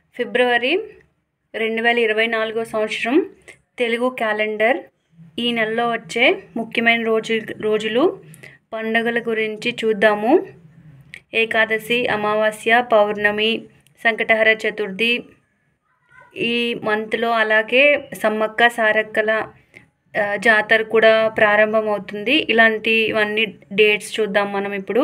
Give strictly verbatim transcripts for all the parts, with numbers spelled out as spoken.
ఫిబ్రవరి రెండు వేల ఇరవై నాలుగో సంవత్సరం తెలుగు క్యాలెండర్ ఈ నెలలో వచ్చే ముఖ్యమైన రోజు రోజులు పండుగల గురించి చూద్దాము. ఏకాదశి, అమావాస్య, పౌర్ణమి, సంకటహర చతుర్థి ఈ మంత్లో, అలాగే సమ్మక్క సారక్కల జాతర కూడా ప్రారంభమవుతుంది. ఇలాంటివన్నీ డేట్స్ చూద్దాం మనం ఇప్పుడు.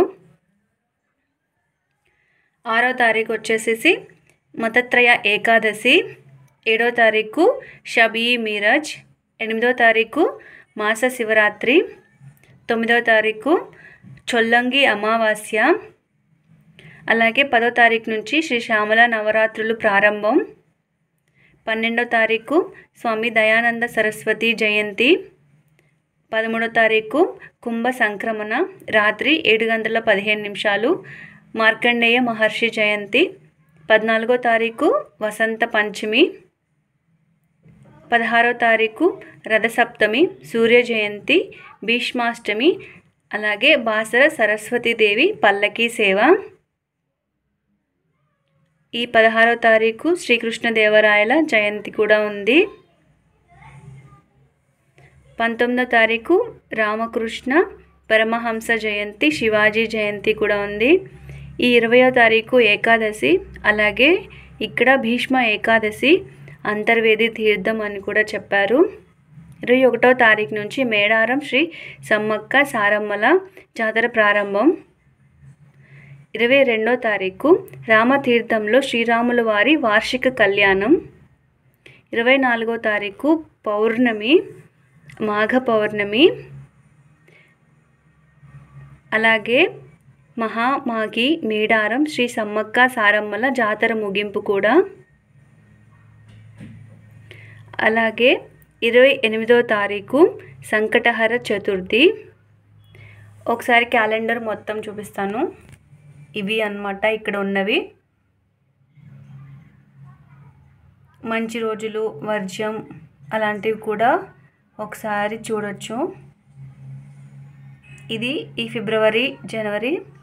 ఆరో తారీఖు వచ్చేసేసి మతత్రయ ఏకాదశి, ఏడో తారీఖు షబీ మీరజ్, ఎనిమిదో తారీఖు మాస శివరాత్రి, తొమ్మిదో తారీఖు చొల్లంగి అమావాస్య, అలాగే పదో తారీఖు నుంచి శ్రీ శ్యామల నవరాత్రులు ప్రారంభం, పన్నెండో తారీఖు స్వామి దయానంద సరస్వతి జయంతి, పదమూడో తారీఖు కుంభ సంక్రమణ రాత్రి ఏడు గంటల పదిహేను నిమిషాలు మార్కండేయ మహర్షి జయంతి, పద్నాలుగో తారీఖు వసంత పంచమి, పదహారో తారీఖు రథసప్తమి, సూర్య జయంతి, భీష్మాష్టమి, అలాగే బాసర సరస్వతీదేవి పల్లకీ సేవ. ఈ పదహారో తారీఖు శ్రీకృష్ణదేవరాయల జయంతి కూడా ఉంది. పంతొమ్మిదో తారీఖు రామకృష్ణ పరమహంస జయంతి, శివాజీ జయంతి కూడా ఉంది. ఈ ఇరవయో తారీఖు ఏకాదశి, అలాగే ఇక్కడ భీష్మ ఏకాదశి, అంతర్వేది తీర్థం అని కూడా చెప్పారు. ఇరవై ఒకటో తారీఖు నుంచి మేడారం శ్రీ సమ్మక్క సారమ్మల జాతర ప్రారంభం. ఇరవై రెండో తారీఖు రామతీర్థంలో శ్రీరాముల వారి వార్షిక కళ్యాణం. ఇరవై నాలుగో తారీఖు పౌర్ణమి, మాఘ పౌర్ణమి, అలాగే మహామాఘి మేడారం శ్రీ సమ్మక్క సారమ్మల జాతర ముగింపు కూడా. అలాగే ఇరవై ఎనిమిదో తారీఖు సంకటహర చతుర్థి. ఒకసారి క్యాలెండర్ మొత్తం చూపిస్తాను. ఇవి అన్నమాట ఇక్కడ ఉన్నవి. మంచి రోజులు, వర్జ్యం అలాంటివి కూడా ఒకసారి చూడొచ్చు. ఇది ఈ ఫిబ్రవరి, జనవరి